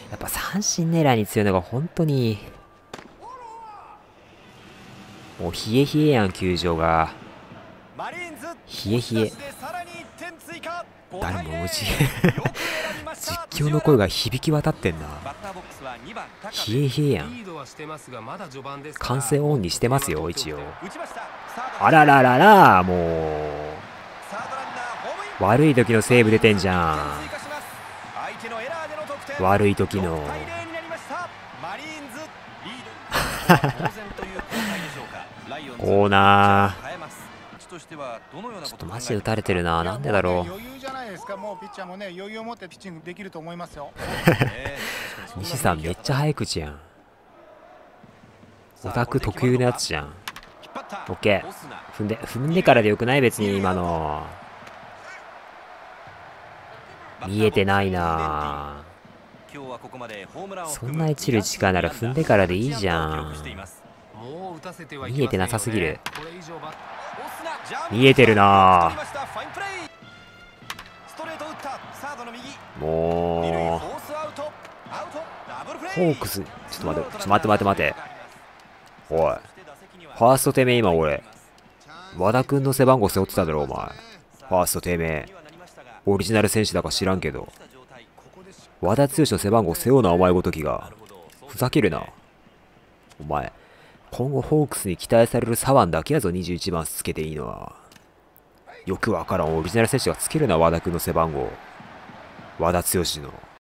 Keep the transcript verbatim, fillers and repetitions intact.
やっぱ三振狙いに強いのが本当に、もう冷え冷えやん、球場が。冷え冷え。誰もうち実況の声が響き渡ってんな。冷え冷えやん。完成オンにしてますよ、一応。あらららら、もう悪い時のセーブ出てんじゃん。悪い時のコーナーちょっとマジで打たれてるな。なんでだろう。 余裕じゃないですか。もうピッチャーもね、余裕を持ってピッチングできると思いますよ。 西さんめっちゃ早口やん。オタク特有のやつじゃん。オッケー。踏んで踏んでからでよくない？別に今の見えてないな。そんな一塁近いなら踏んでからでいいじゃん。見えてなさすぎる。見えてるな。もうホークス、ちょっと待って、ちょっと待って待って待って。おい、ファーストてめえ今俺和田君の背番号背負ってただろお前。ファーストてめえオリジナル選手だか知らんけど、和田剛の背番号背負うなお前ごときが。ふざけるなお前。今後ホークスに期待される左腕だけやぞ、にじゅういちばんつけていいのは。よくわからんオリジナル選手がつけるな和田君の背番号。和田剛の